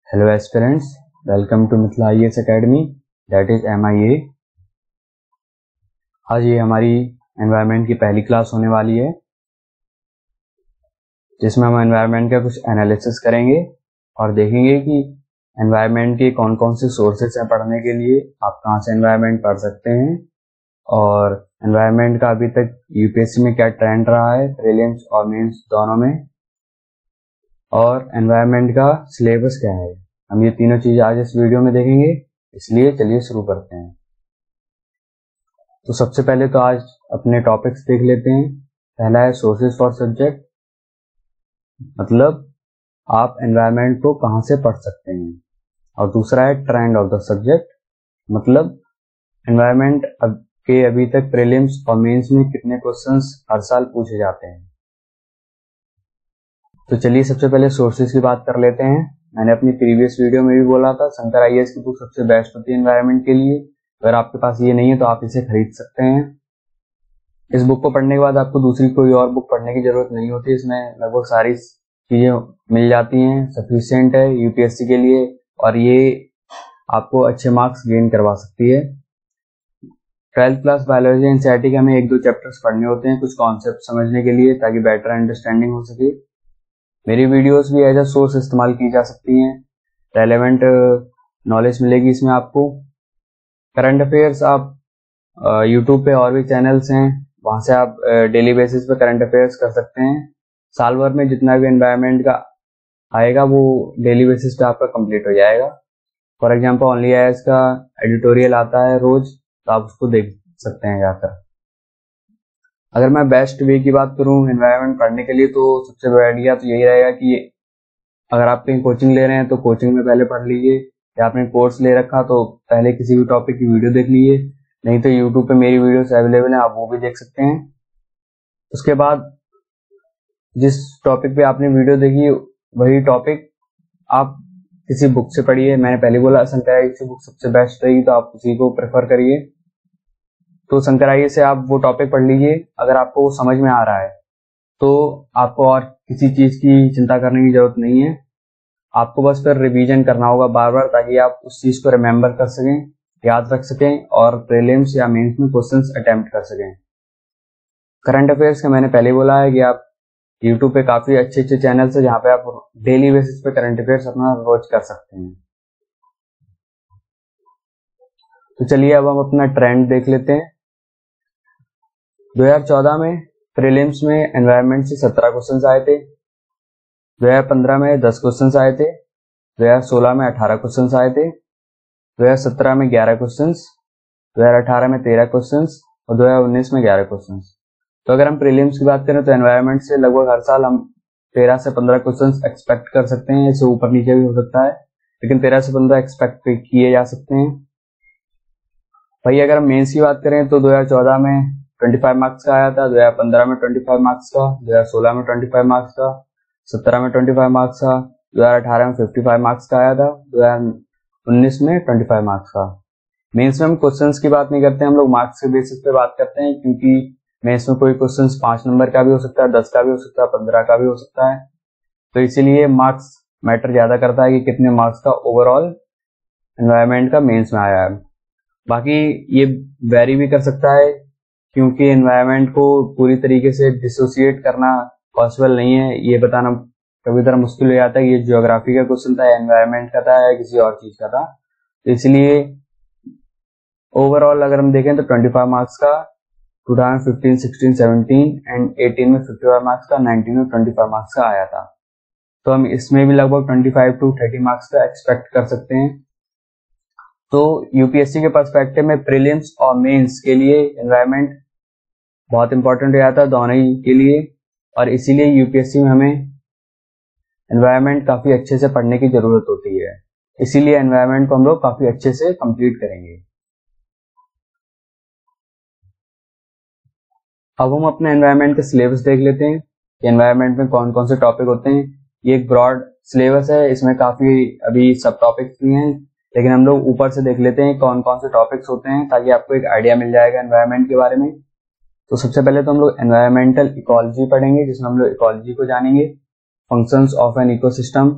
Hello aspirants, welcome to Mithila IAS Academy, that is MIA। आज ये हमारी एनवायरनमेंट की पहली क्लास होने वाली है, जिसमें हम एनवायरनमेंट का कुछ एनालिसिस करेंगे और देखेंगे कि एनवायरनमेंट के कौन कौन से सोर्सेस हैं पढ़ने के लिए, आप कहाँ से एनवायरनमेंट पढ़ सकते हैं और एनवायरनमेंट का अभी तक यूपीएससी में क्या ट्रेंड रहा है, प्रीलिम्स और मेंस दोनों में, और एनवायरनमेंट का सिलेबस क्या है। हम ये तीनों चीजें आज इस वीडियो में देखेंगे, इसलिए चलिए शुरू करते हैं। तो सबसे पहले तो आज अपने टॉपिक्स देख लेते हैं। पहला है सोर्सेज फॉर सब्जेक्ट, मतलब आप एनवायरनमेंट को कहाँ से पढ़ सकते हैं, और दूसरा है ट्रेंड ऑफ द सब्जेक्ट, मतलब एनवायरनमेंट के अभी तक प्रीलिम्स और मेंस में कितने क्वेश्चंस हर साल पूछे जाते हैं। तो चलिए सबसे पहले सोर्सेज की बात कर लेते हैं। मैंने अपनी प्रीवियस वीडियो में भी बोला था शंकर आईएएस की बुक सबसे बेस्ट होती है एनवायरनमेंट के लिए। अगर आपके पास ये नहीं है तो आप इसे खरीद सकते हैं। इस बुक को पढ़ने के बाद आपको दूसरी कोई और बुक पढ़ने की जरूरत नहीं होती, इसमें लगभग सारी चीजें मिल जाती हैं, सफिशिएंट है यूपीएससी के लिए, और ये आपको अच्छे मार्क्स गेन करवा सकती है। 12th क्लास बायोलॉजी एनसीईआरटी के हमें 1-2 चैप्टर्स पढ़ने होते हैं कुछ कॉन्सेप्ट समझने के लिए, ताकि बेटर अंडरस्टैंडिंग हो सके। मेरी वीडियोस भी एज अ सोर्स इस्तेमाल की जा सकती हैं, रेलेवेंट नॉलेज मिलेगी इसमें आपको। करंट अफेयर्स आप यूट्यूब पे और भी चैनल्स हैं, वहां से आप डेली बेसिस पे करंट अफेयर्स कर सकते हैं। साल भर में जितना भी एनवायरनमेंट का आएगा वो डेली बेसिस पे आपका कंप्लीट हो जाएगा। फॉर एग्जांपल ओनली आईएएस का एडिटोरियल आता है रोज, तो आप उसको देख सकते हैं जाकर। अगर मैं बेस्ट वे की बात करूं एनवायरनमेंट पढ़ने के लिए, तो सबसे बढ़िया तो यही रहेगा कि अगर आप कहीं कोचिंग ले रहे हैं तो कोचिंग में पहले पढ़ लीजिए, या आपने कोर्स ले रखा तो पहले किसी भी टॉपिक की वीडियो देख लीजिए, नहीं तो यूट्यूब पे मेरी वीडियोस अवेलेबल है, आप वो भी देख सकते हैं। उसके बाद जिस टॉपिक पे आपने वीडियो देखी वही टॉपिक आप किसी बुक से पढ़िए। मैंने पहले बोला शंकर आईएएस की बुक सबसे बेस्ट रहेगी, तो आप उसी को प्रेफर करिए। तो शंकर आईएएस से आप वो टॉपिक पढ़ लीजिए। अगर आपको वो समझ में आ रहा है तो आपको और किसी चीज की चिंता करने की जरूरत नहीं है, आपको बस फिर रिवीजन करना होगा बार बार, ताकि आप उस चीज को रिमेम्बर कर सकें, याद रख सकें और प्रीलिम्स या मेंस में क्वेश्चंस अटेम्प्ट कर सकें। करंट अफेयर्स का मैंने पहले बोला है कि आप यूट्यूब पे काफी अच्छे अच्छे चैनल्स है जहाँ पे आप डेली बेसिस पे करंट अफेयर्स अपना रोज कर सकते हैं। तो चलिए अब हम अपना ट्रेंड देख लेते हैं। 2014 में प्रीलिम्स में एनवायरनमेंट से 17 क्वेश्चंस आए थे, 2015 में 10 क्वेश्चंस आए थे, 2016 में 18 क्वेश्चंस आए थे, 2017 में 11 क्वेश्चंस, 2018 में 13 क्वेश्चंस और 2019 में 11 क्वेश्चंस। तो अगर हम प्रीलिम्स की बात करें तो एनवायरनमेंट से लगभग हर साल हम 13 से 15 क्वेश्चंस एक्सपेक्ट कर सकते हैं। इससे ऊपर नीचे भी हो सकता है, लेकिन 13 से 15 एक्सपेक्ट किए जा सकते हैं। भाई अगर हम मेंस की बात करें तो 2014 में 25 मार्क्स का आया था, 2015 में 25 मार्क्स का, 2016 में 25 मार्क्स का, 17 में 25 मार्क्स का, 2018 में 55 मार्क्स का आया था, 2019 में 25 मार्क्स का। मेंस में हम क्वेश्चंस की बात नहीं करते, हम लोग मार्क्स के बेसिस पे बात करते हैं, क्योंकि मेंस में कोई क्वेश्चंस 5 नंबर का भी हो सकता है, 10 का भी हो सकता है, 15 का भी हो सकता है। तो इसीलिए मार्क्स मैटर ज्यादा करता है कि कितने मार्क्स का ओवरऑल एनवायरनमेंट का मेंस में आया है। बाकी ये वेरी भी कर सकता है, क्योंकि एनवायरनमेंट को पूरी तरीके से डिसोसिएट करना पॉसिबल नहीं है। ये बताना कभी तरह मुश्किल हो जाता है कि ये ज्योग्राफी का क्वेश्चन था, एनवायरनमेंट का था या किसी और चीज का था। तो इसलिए ओवरऑल अगर हम देखें तो 25 मार्क्स का 2015, 16, 17 एंड 18 में 55 मार्क्स का, 19 में 25 मार्क्स का आया था। तो हम इसमें भी लगभग 25 to 30 मार्क्स का एक्सपेक्ट कर सकते हैं। तो यूपीएससी के पर्सपेक्टिव में प्रीलिम्स और मेंस के लिए एनवायरनमेंट बहुत इंपॉर्टेंट हो जाता है, दोनों ही के लिए, और इसीलिए यूपीएससी में हमें एनवायरनमेंट काफी अच्छे से पढ़ने की जरूरत होती है। इसीलिए एनवायरनमेंट को हम लोग काफी अच्छे से कंप्लीट करेंगे। अब हम अपने एनवायरनमेंट के सिलेबस देख लेते हैं कि एनवायरनमेंट में कौन कौन से टॉपिक होते हैं। ये एक ब्रॉड सिलेबस है, इसमें काफी अभी सब टॉपिक्स भी हैं, लेकिन हम लोग ऊपर से देख लेते हैं कौन कौन से टॉपिक्स होते हैं, ताकि आपको एक आइडिया मिल जाएगा एनवायरनमेंट के बारे में। तो सबसे पहले तो हम लोग एनवायरमेंटल इकोलॉजी पढ़ेंगे, जिसमें हम लोग इकोलॉजी को जानेंगे, functions of an ecosystem,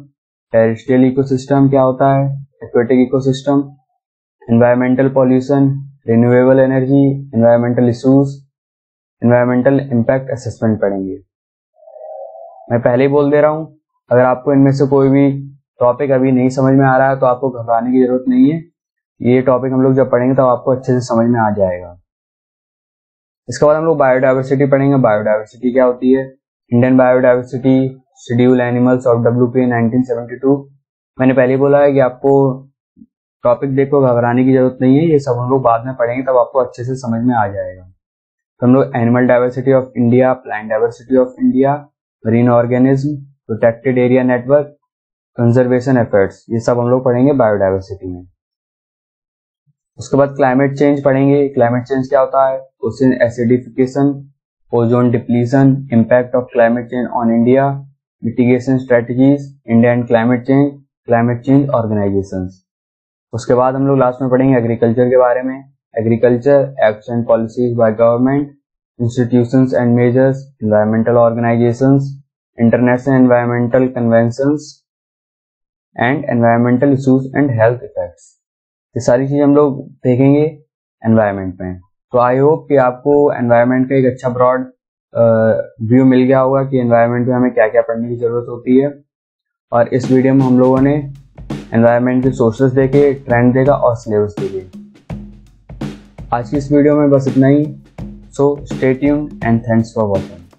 terrestrial ecosystem क्या होता है, aquatic ecosystem, environmental pollution, renewable energy, environmental issues, environmental impact assessment पढ़ेंगे। मैं पहले ही बोल दे रहा हूँ, अगर आपको इनमें से कोई भी टॉपिक अभी नहीं समझ में आ रहा है तो आपको घबराने की जरूरत नहीं है। ये टॉपिक हम लोग जब पढ़ेंगे तब आपको अच्छे से समझ में आ जाएगा। इसके बाद हम लोग बायोडाइवर्सिटी पढ़ेंगे। बायोडाइवर्सिटी क्या होती है, Indian biodiversity schedule animals of WPA 1972। मैंने पहले बोला है कि आपको टॉपिक देखो घबराने की जरूरत नहीं है, ये सब हम लोग बाद में पढ़ेंगे तब आपको अच्छे से समझ में आ जाएगा। तो हम लोग animal diversity of India, plant diversity of India, marine organism, protected area network, conservation efforts, ये सब हम लोग पढ़ेंगे बायोडाइवर्सिटी में। उसके बाद क्लाइमेट चेंज पढ़ेंगे। क्लाइमेट चेंज क्या होता है, ocean acidification, ozone depletion, impact of climate change on India, mitigation strategies, India and climate change organisations. उसके बाद हम लोग लास्ट में पढ़ेंगे एग्रीकल्चर के बारे में। Agriculture acts and policies by government, institutions and measures, environmental organisations, international environmental conventions and environmental issues and health effects. ये सारी चीज हम लोग देखेंगे एनवायरमेंट में। तो आई होप कि आपको एनवायरमेंट का एक अच्छा ब्रॉड व्यू मिल गया होगा कि एनवायरमेंट में हमें क्या क्या पढ़ने की जरूरत होती है। और इस वीडियो में हम लोगों ने एनवायरमेंट के सोर्सेस देखे, ट्रेंड देखा और सिलेबस देखे। आज की इस वीडियो में बस इतना ही। So stay tuned and thanks for watching.